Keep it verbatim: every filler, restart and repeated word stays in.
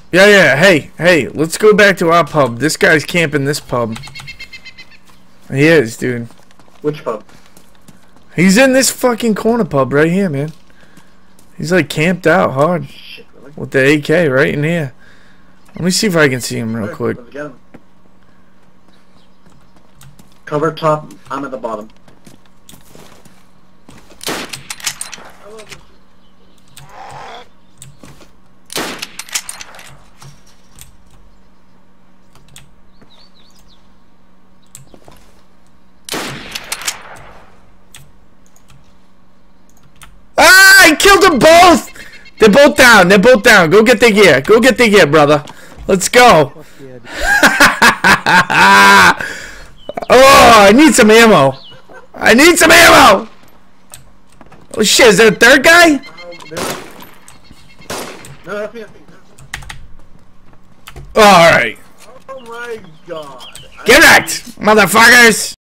Yeah, yeah. Hey, hey. Let's go back to our pub. This guy's camping this pub. He is, dude. Which pub? He's in this fucking corner pub right here, man. He's like camped out hard. Shit, really? With the A K right in here. Let me see if I can see him real Right, quick. let's get him. Cover top, I'm at the bottom. Ah! I killed them both! They're both down. They're both down. Go get the gear. Go get the gear, brother. Let's go. Oh, I need some ammo. I need some ammo. Oh shit, is that a third guy? No, that's me. Alright. Oh my god. Get wrecked, motherfuckers!